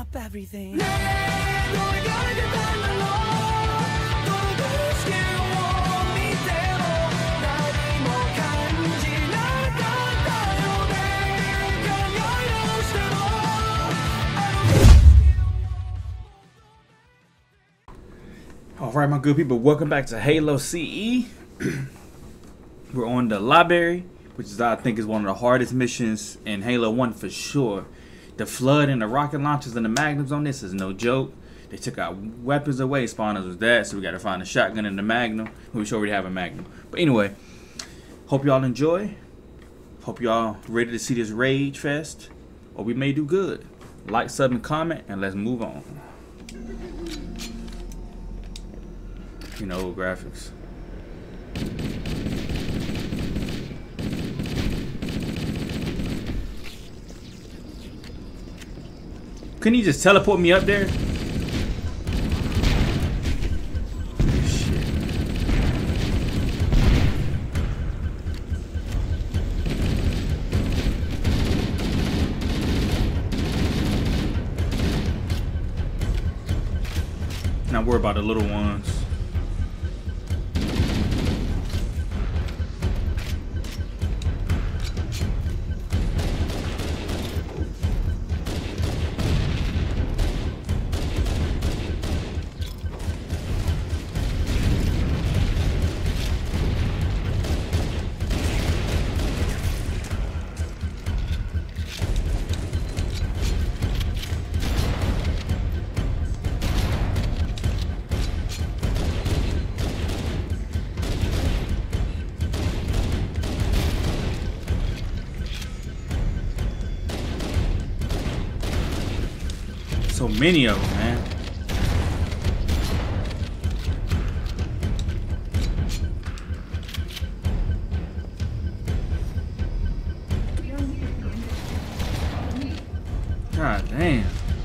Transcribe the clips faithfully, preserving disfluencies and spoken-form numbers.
drop everything. Alright, my good people, welcome back to Halo C E. We're on the library, which is I think is one of the hardest missions in Halo one for sure. The flood and the rocket launchers and the magnums on this is no joke. They took our weapons away. Spawners was that, so we got to find a shotgun and the magnum. We should already have a magnum. But anyway, hope y'all enjoy. Hope y'all ready to see this rage fest, or we may do good. Like, sub, and comment, and let's move on. You know, old graphics. Couldn't you just teleport me up there? Shit. Not worry about the little ones. So many of them, man. God damn.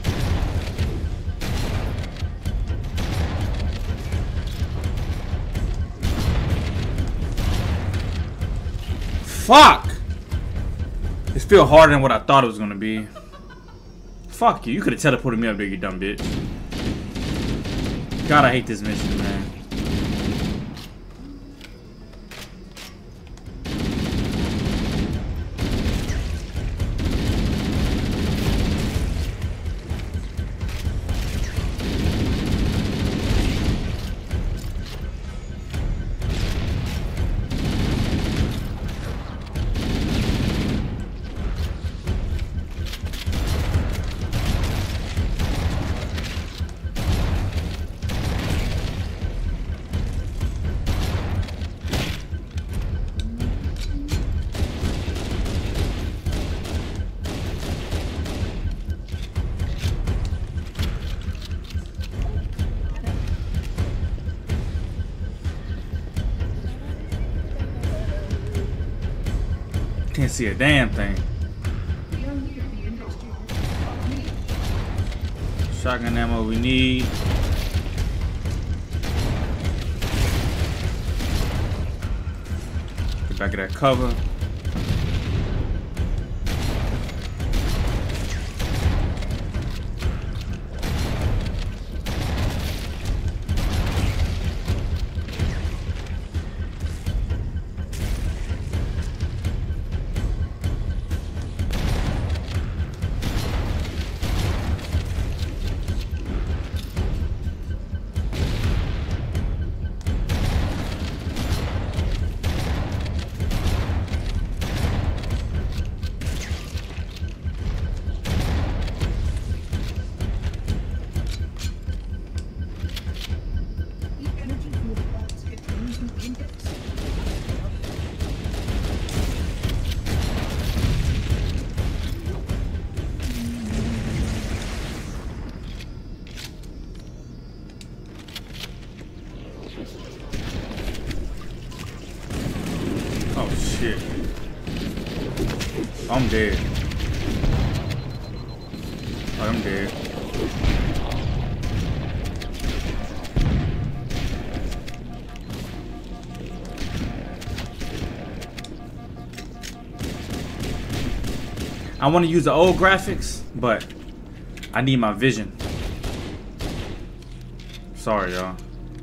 Fuck! It's still harder than what I thought it was gonna be. Fuck you, you could have teleported me up there, you dumb bitch. God, I hate this mission, man. Can't see a damn thing. Shotgun ammo we need. Get back of that cover. Oh shit. I'm dead. I'm dead. I want to use the old graphics, but I need my vision. Sorry, y'all.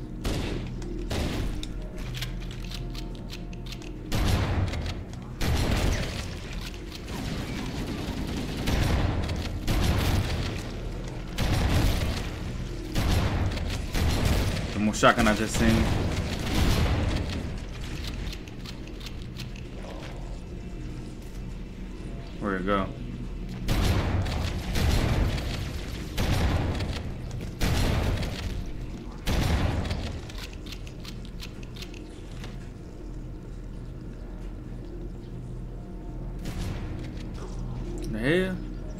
The more shotgun I just seen. Where'd it go? The hell?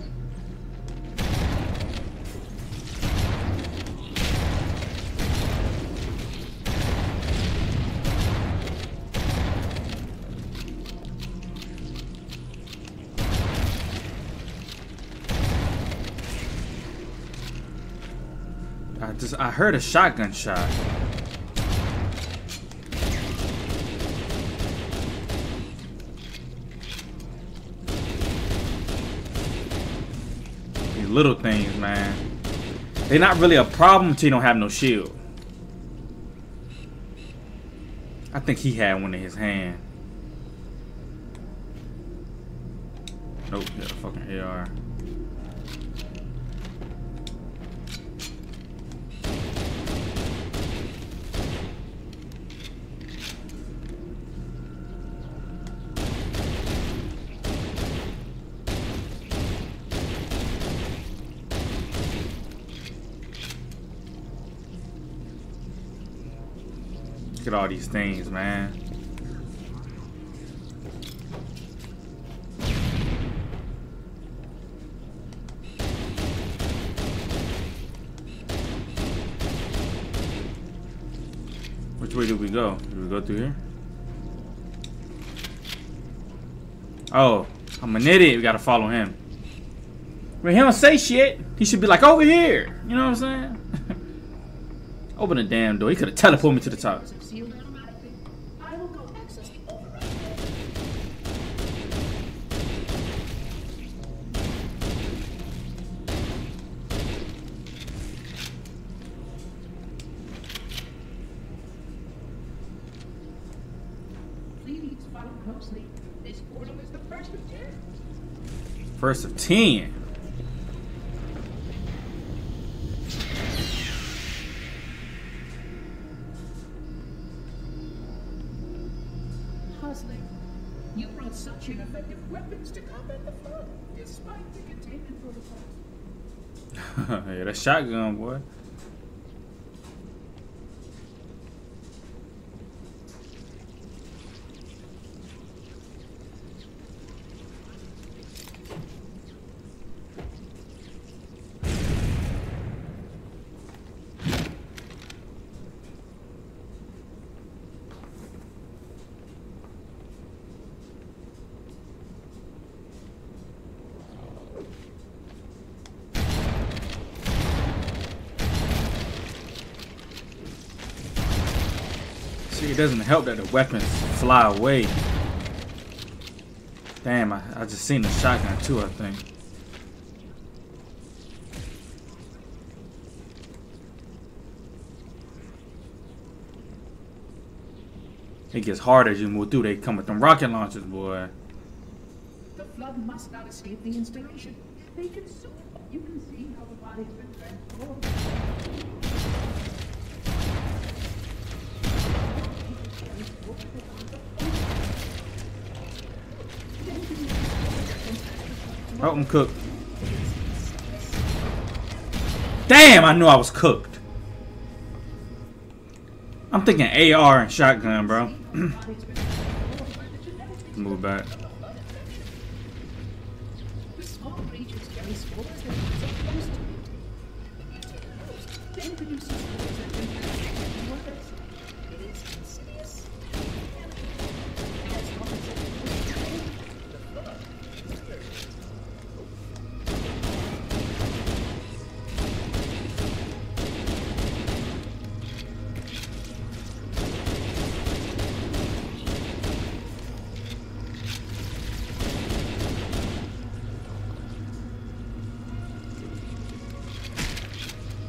I just I heard a shotgun shot. These little things, man. They're not really a problem until you don't have no shield. I think he had one in his hand. Nope, got a fucking A R. Look at all these things, man. Which way do we go? Do we go through here? Oh, I'm an idiot. We gotta follow him. When he don't say shit, he should be like, over here. You know what I'm saying? Open the damn door. He could have teleported me to the top. This portal is the first of ten. First of ten. Puzzling. You brought such ineffective weapons to combat the flood, despite the containment protocols. Yeah, that shotgun, boy. It doesn't help that the weapons fly away. Damn, I, I just seen the shotgun too, I think. It gets harder as you move through. They come with them rocket launchers, boy. The flood must not escape the installation. They consume it. You can see how the body's been transformed. Oh, I'm cooked. Damn, I knew I was cooked. I'm thinking A R and shotgun, bro. Move back.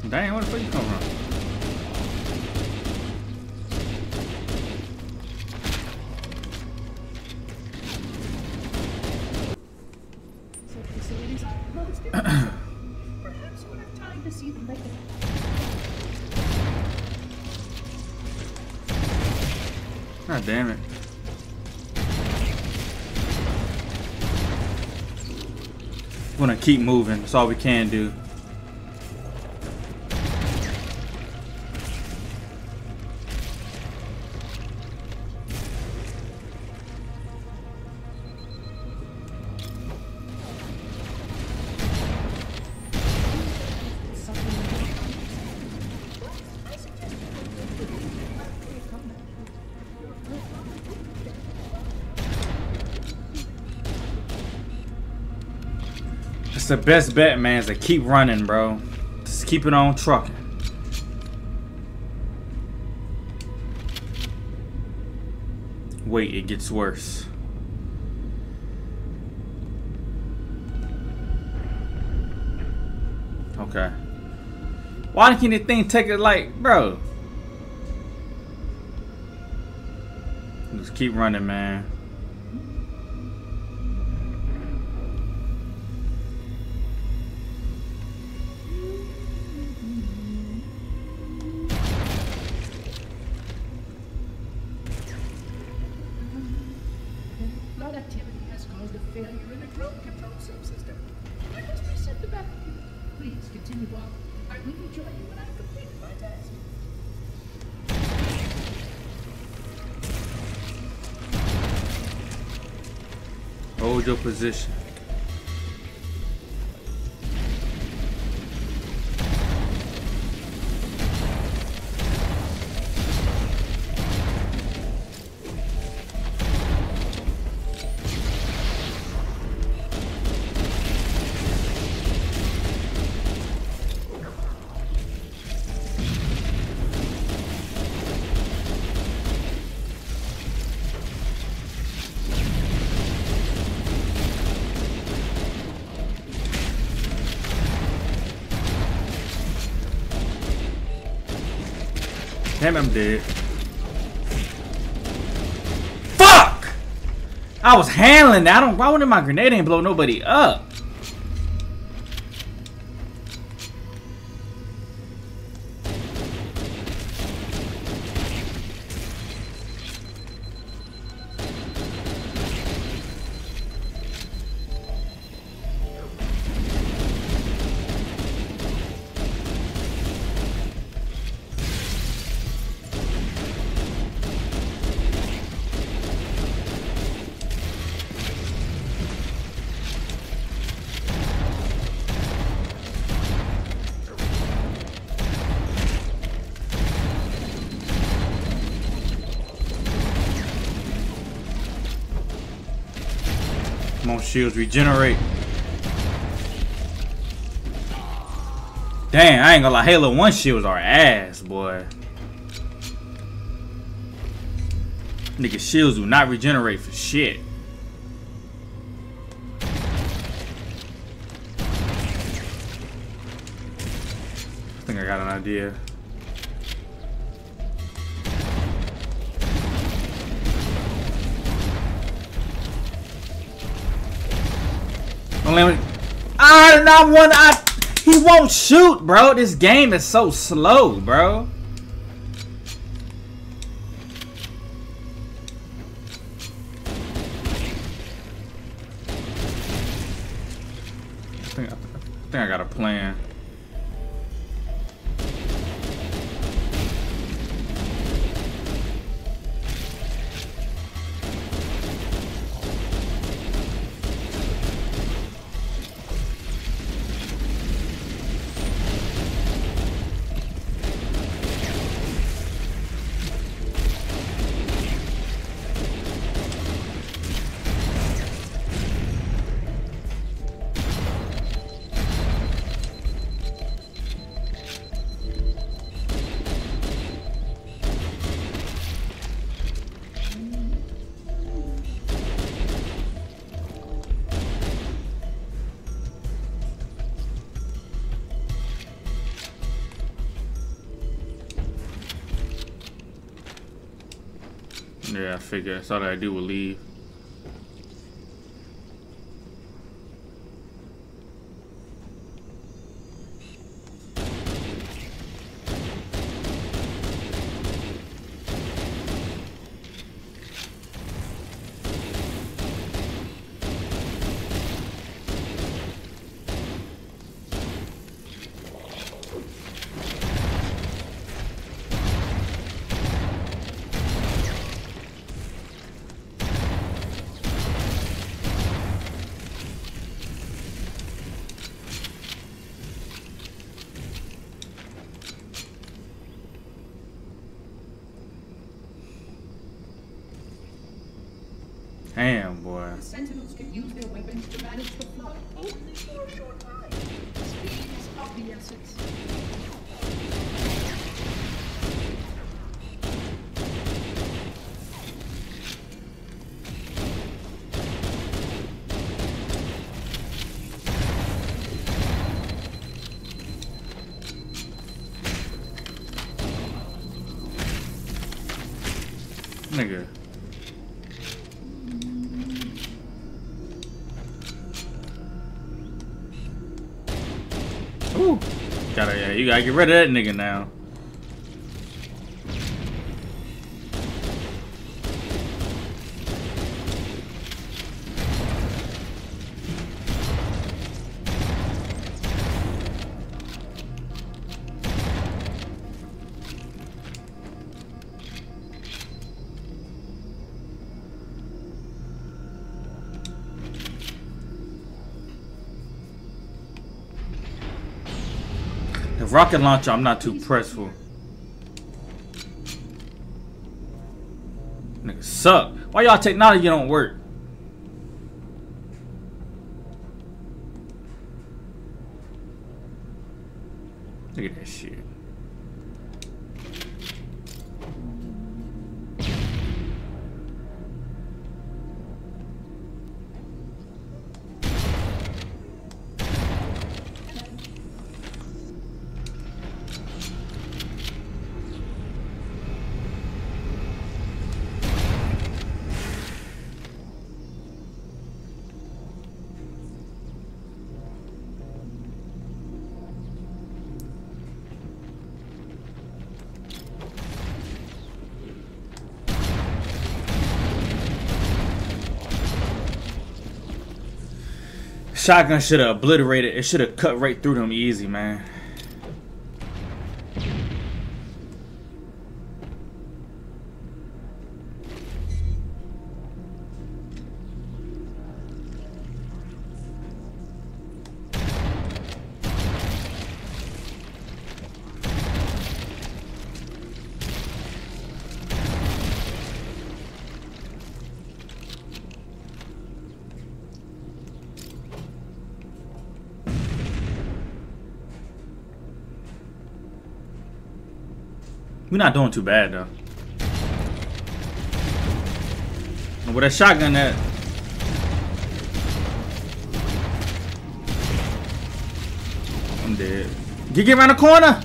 Dang, where the fuck you come from? Facilities are closed. Perhaps we'll have time to see them later. God damn it. We're gonna keep moving. That's all we can do. It's the best bet, man, is to keep running, bro. Just keep it on trucking. Wait, it gets worse. Okay. Why can't the thing take it like, bro? Just keep running, man. Flood activity has caused a failure in the drone control subsystem. I must reset the backup unit. Please continue on. I will join you when I've completed my task. Hold your position. Damn, I'm dead. Fuck! I was handling that. I don't. Why wouldn't my grenade ain't blow nobody up? Come on, shields, regenerate. Dang, I ain't gonna lie, Halo one shields are ass, boy. Nigga, shields do not regenerate for shit. I think I got an idea. Don't let me. I not one. I. He won't shoot, bro. This game is so slow, bro. I think. I think I got a plan. Yeah, I figured. That's all I do was leave. Damn, boy. The Sentinels can use their weapons to manage the flood only for a short time. Speed is of the essence. Nigga. Ooh. Gotta, yeah, you gotta get rid of that nigga now. The rocket launcher, I'm not too pressed for. Nigga suck. Why y'all technology don't work? Look at that shit. Shotgun should have obliterated. It should have cut right through them easy, man. We're not doing too bad though. And with that shotgun that I'm dead. Get get around the corner.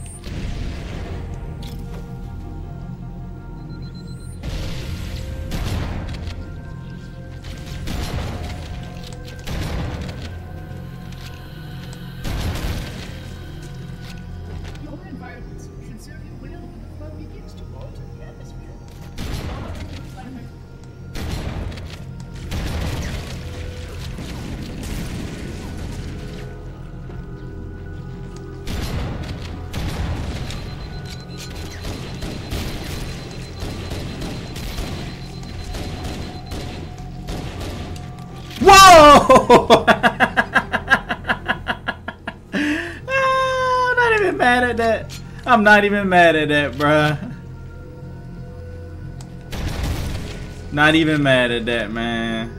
Whoa! I'm not even mad at that. I'm not even mad at that, bruh. Not even mad at that, man.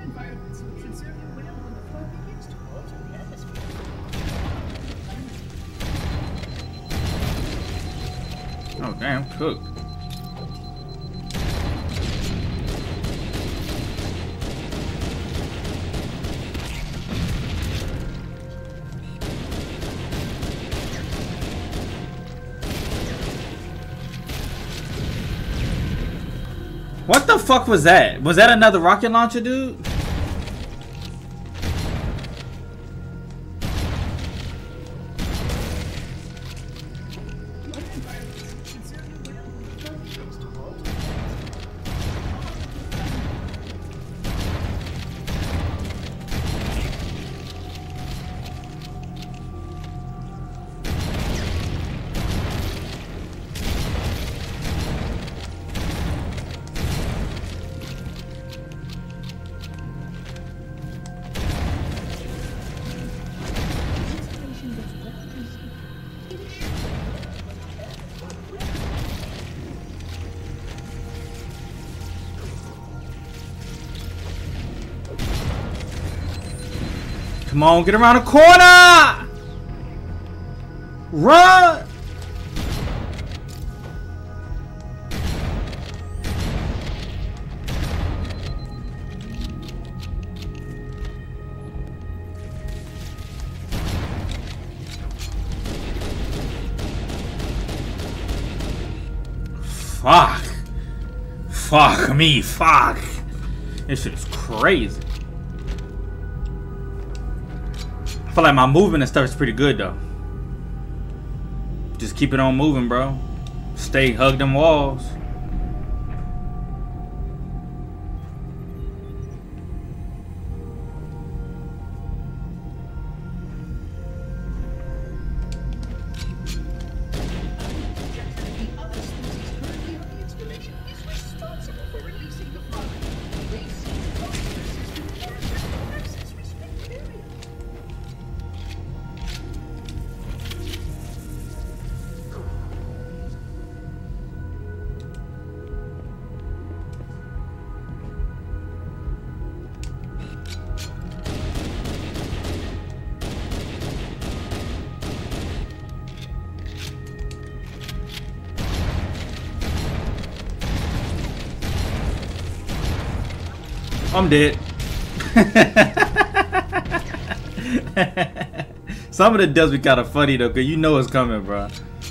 Oh, damn, cooked. What the fuck was that? Was that another rocket launcher, dude? Come on, get around the corner! Run! Fuck. Fuck me, fuck. This shit is crazy. I feel like my movement and stuff is pretty good though. Just keep it on moving, bro. Stay, hug them walls. The other species currently on the installation is responsible for releasing the flood. They see the processes to force access restricted areas. I'm dead. Some of it does be kind of funny though, cause you know it's coming, bro.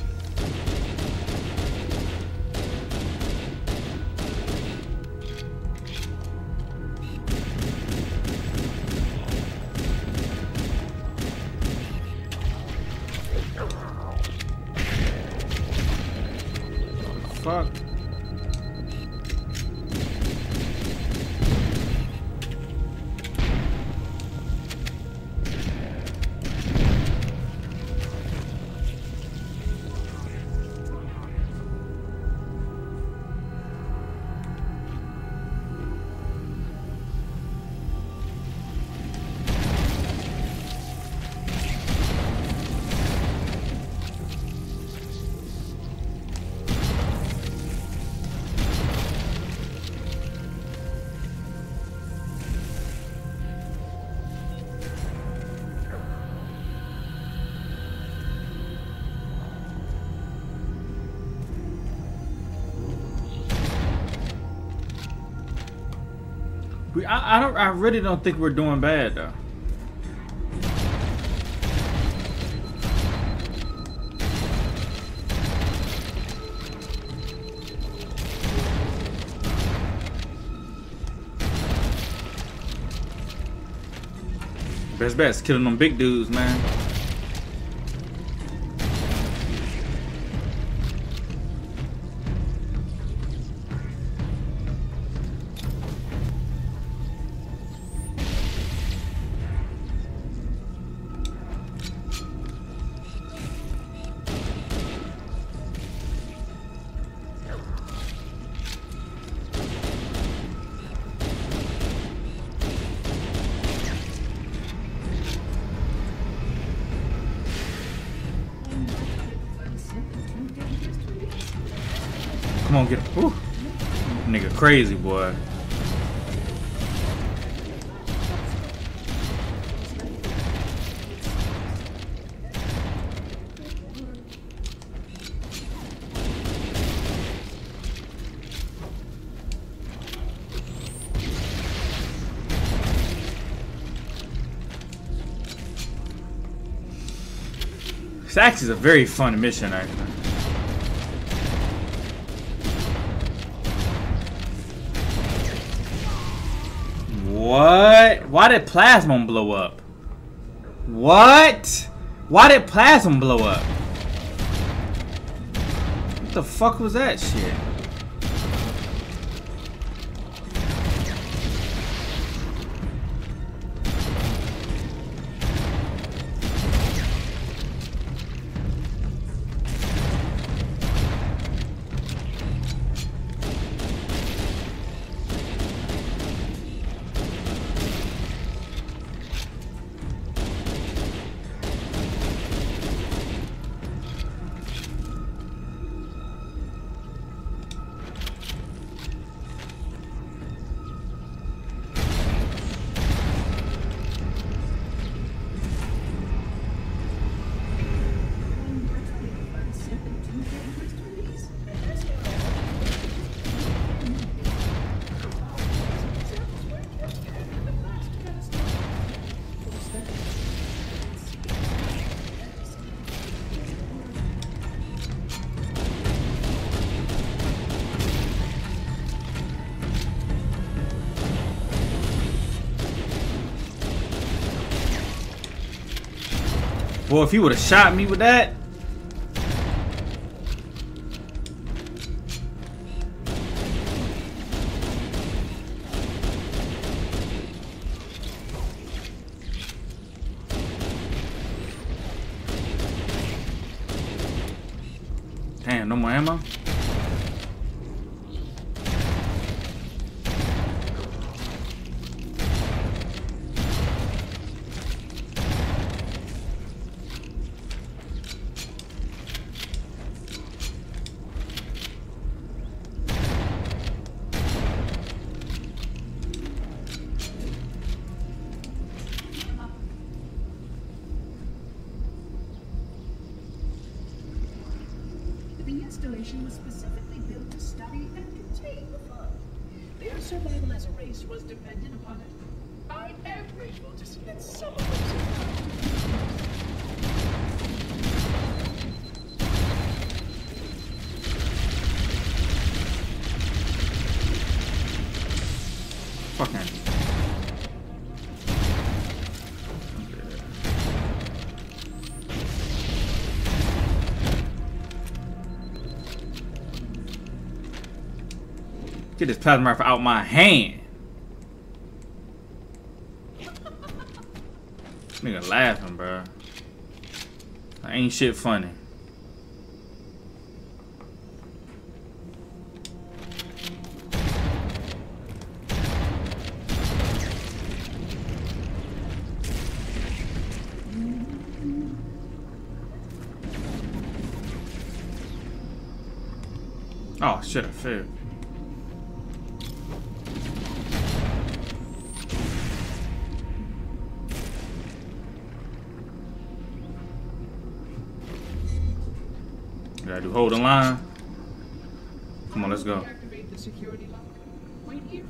Fuck. We, I, I don't. I really don't think we're doing bad though. Best bet is killing them big dudes, man. Come on, get him. Ooh. Nigga crazy, boy. This actually is a very fun mission, actually. What? Why did plasma blow up? What? Why did plasma blow up? What the fuck was that shit? Boy, if he would have shot me with that. Damn, no more ammo. The installation was specifically built to study and contain the flood. Their survival as a race was dependent upon it. I am grateful to see that some of them survived. Fucking. Get this plasma rifle out my hand. Nigga laughing, bro. Ain't shit funny. Oh shit, I failed. Gotta do hold the line. Come on, let's go. Activate the security lock. Wait here.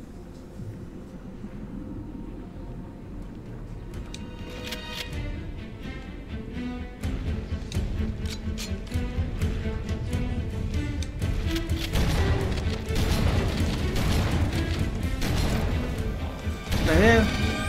What the hell?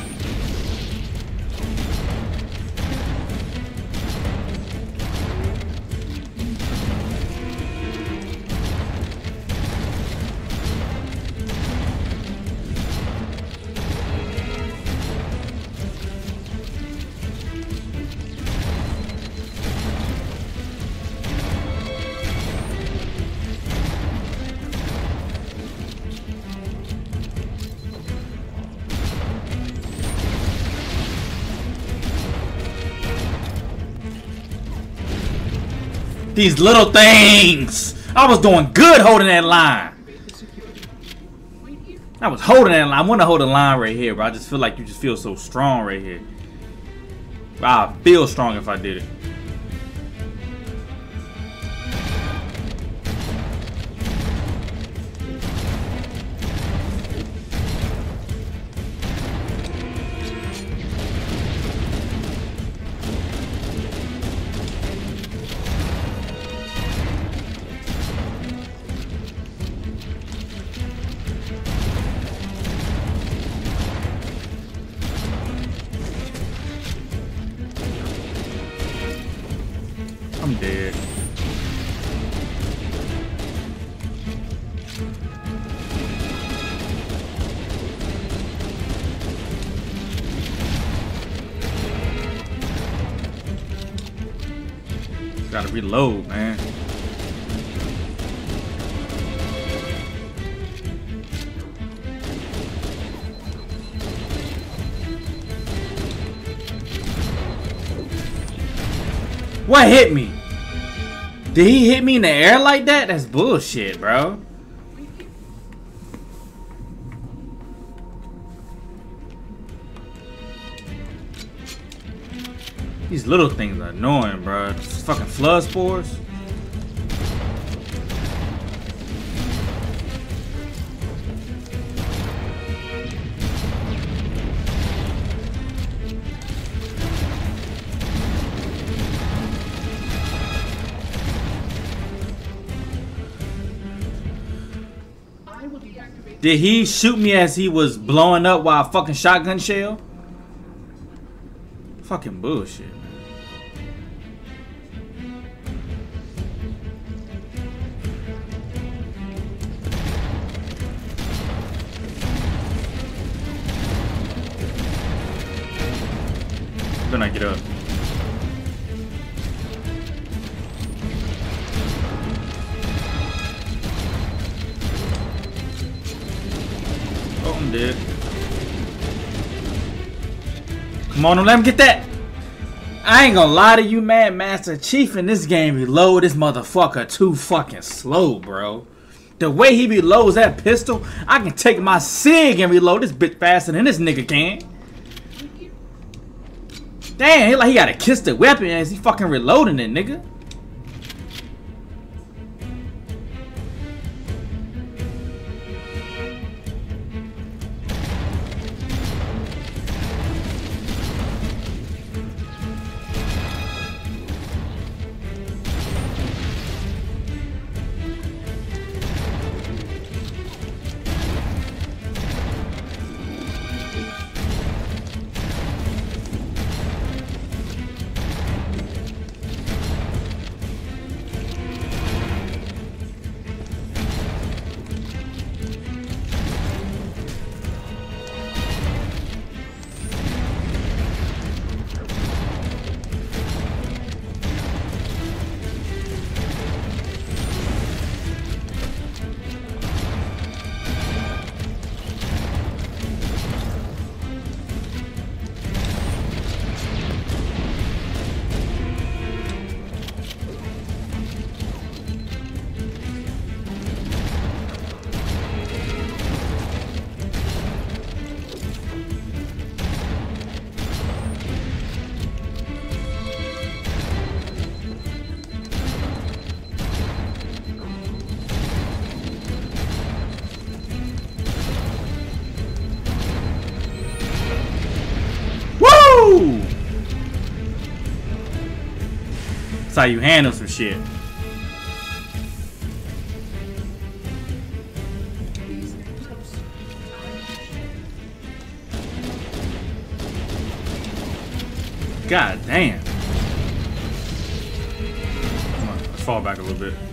These little things. I was doing good holding that line. I was holding that line. I want to hold a line right here, but I just feel like you just feel so strong right here. I feel strong if I did it. I'm dead. Gotta reload, man. What hit me? Did he hit me in the air like that? That's bullshit, bro. These little things are annoying, bro. These fucking flood spores. Did he shoot me as he was blowing up while a fucking shotgun shell? Fucking bullshit, man. Then I get up. Oh, I'm dead. Come on, don't let him get that. I ain't gonna lie to you, man. Master Chief in this game reload this motherfucker too fucking slow, bro. The way he reloads that pistol, I can take my SIG and reload this bit faster than this nigga can. Damn, he like he gotta kiss the weapon as he fucking reloading it, nigga. That's how you handle some shit. God damn. Come on, let's fall back a little bit.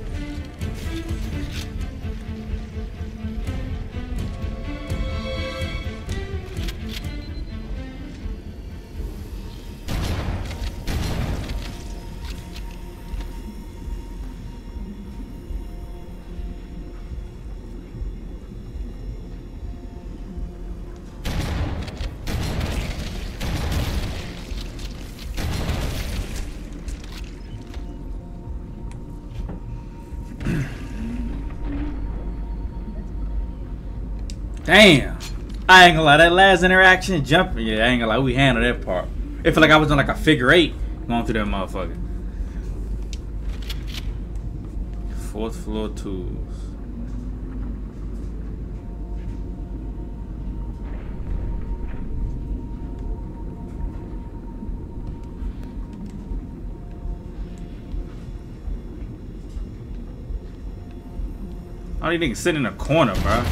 Damn. I ain't gonna lie, that last interaction, jumping, yeah, I ain't gonna lie, we handled that part. It felt like I was on like a figure eight going through that motherfucker. Fourth floor tools. All these niggas sitting in a corner, bro.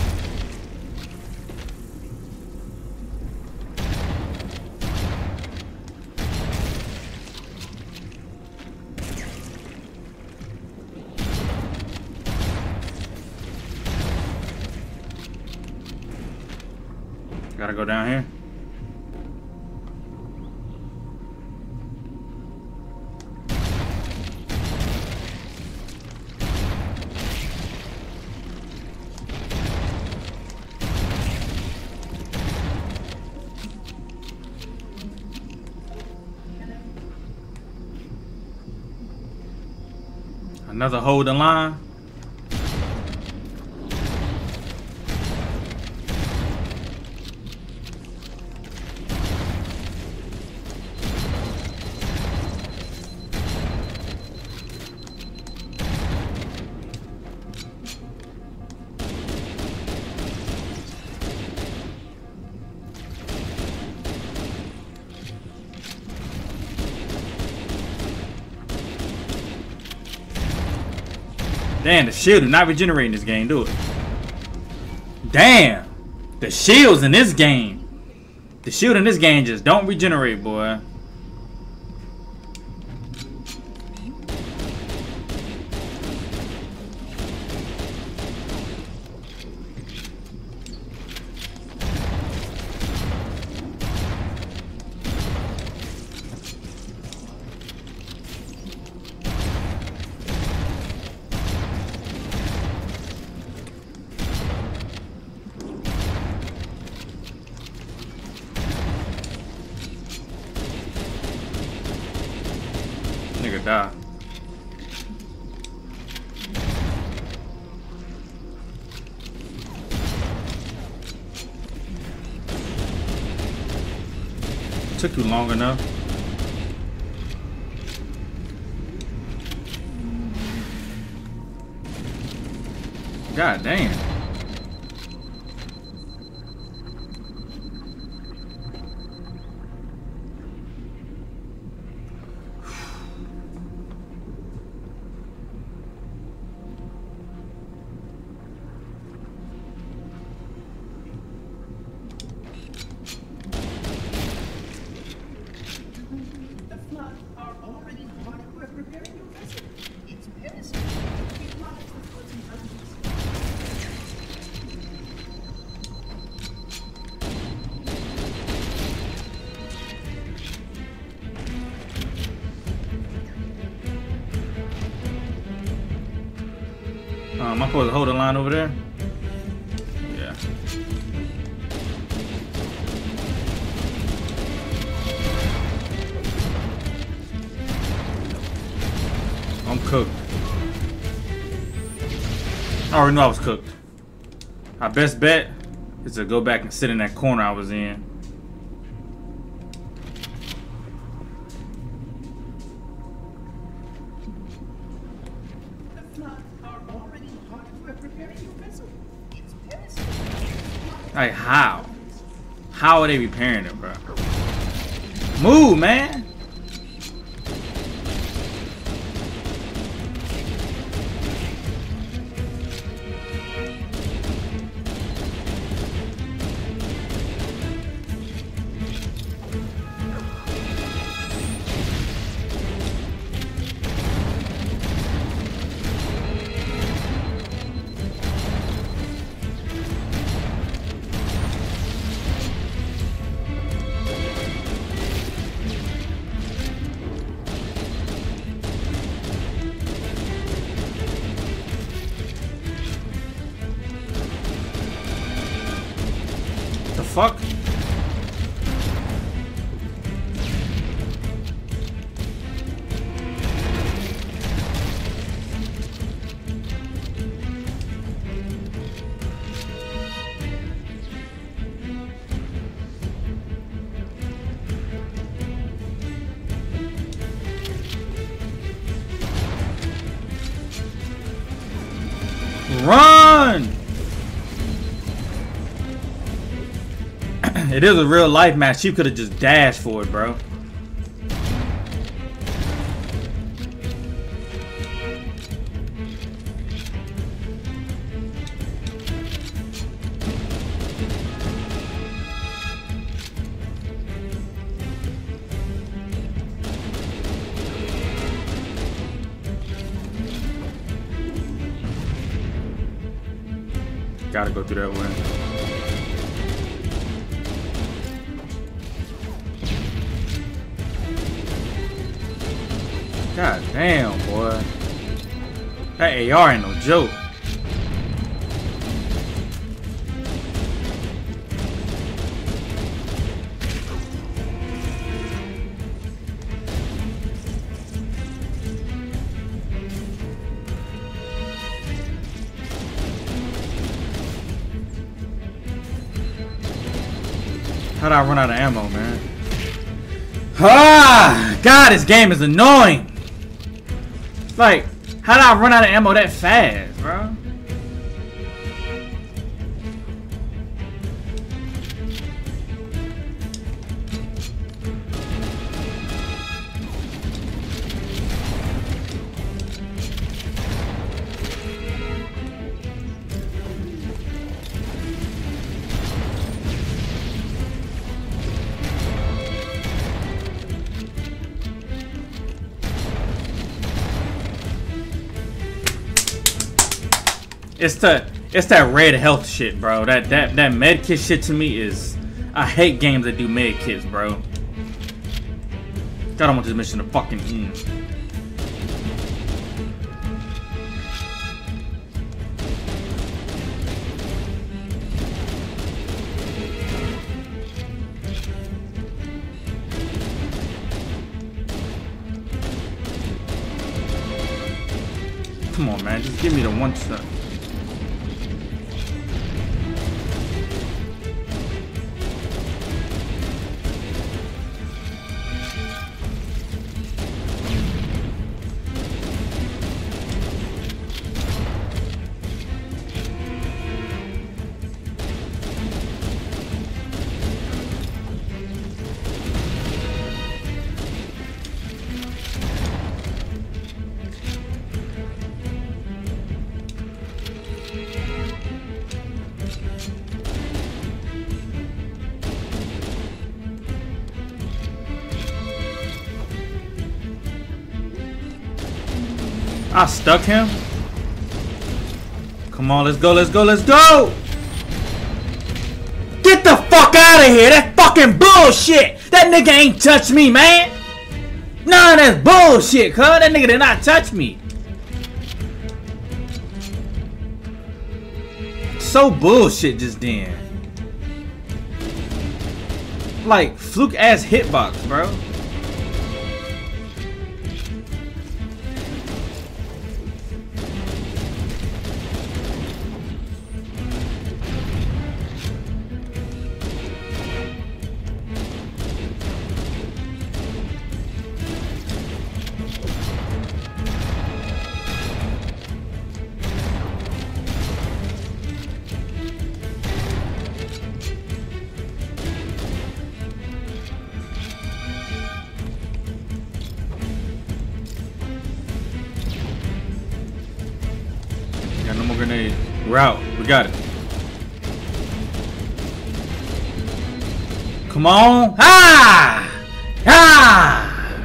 Gotta go down here. Another hold the line. Damn, the shield do not regenerate in this game, do it? Damn! The shields in this game. The shield in this game just don't regenerate, boy. Nigga die. Took you long enough. God damn. Um, am I supposed to hold the line over there? Yeah. I'm cooked. I already knew I was cooked. Our best bet is to go back and sit in that corner I was in. Like how? How are they repairing it, bro? Move, man! Fuck. Run! It is a real life match. She could have just dashed for it, bro. Gotta go through that way. God damn, boy. That A R ain't no joke. How'd I run out of ammo, man? Ah! God, this game is annoying! Like, how'd I run out of ammo that fast, bro? It's the it's that red health shit, bro. That that that med kit shit to me is, I hate games that do med kits, bro. God, I want this mission to fucking end. Come on, man, just give me the one shot. I stuck him. Come on, let's go, let's go, let's go! Get the fuck out of here! That's fucking bullshit! That nigga ain't touched me, man! Nah, that's bullshit, cuz. That nigga did not touch me. So bullshit just then. Like, fluke ass hitbox, bro. Got no more grenades. We're out. We got it. Come on. Ah! Ah!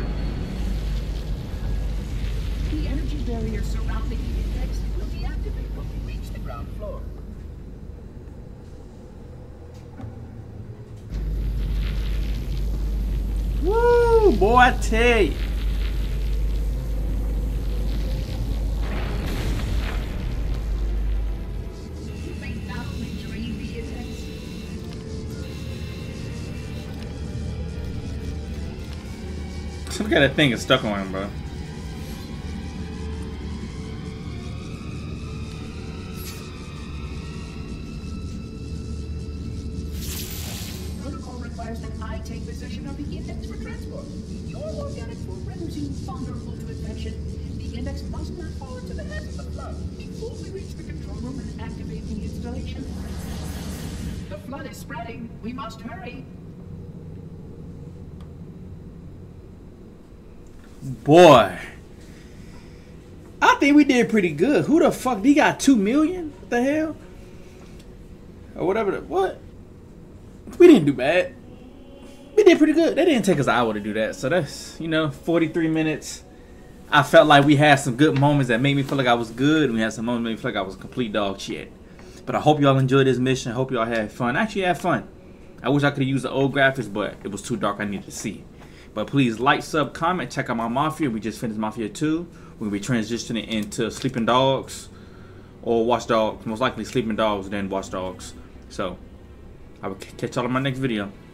The energy barrier surrounding the index will deactivate when we reach the ground floor. Woo! Boy, I tell you. Look at that thing is stuck on him, bro. Protocol requires that I take possession of the index for transport. Your organics will render you vulnerable to infection. The index must not fall into the hands of the flood before we reach the control room and activate the installation. The flood is spreading. We must hurry. Boy, I think we did pretty good. Who the fuck? He got two million? What the hell? Or whatever. The, what? We didn't do bad. We did pretty good. They didn't take us an hour to do that. So that's, you know, forty-three minutes. I felt like we had some good moments that made me feel like I was good. We had some moments that made me feel like I was complete dog shit. But I hope y'all enjoyed this mission. I hope y'all had fun. I actually had fun. I wish I could have used the old graphics, but it was too dark. I needed to see. But please like, sub, comment, check out my Mafia. We just finished Mafia two. We're going to be transitioning into Sleeping Dogs or Watch Dogs. Most likely Sleeping Dogs, then Watch Dogs. So, I will catch y'all in my next video.